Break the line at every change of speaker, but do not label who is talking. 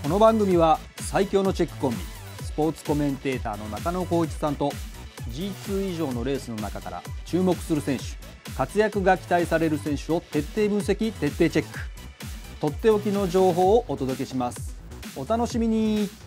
この番組は最強のチェックコンビ、スポーツコメンテーターの中野浩一さんと G2 以上のレースの中から注目する選手、活躍が期待される選手を徹底分析、徹底チェック、とっておきの情報をお届けします。お楽しみに。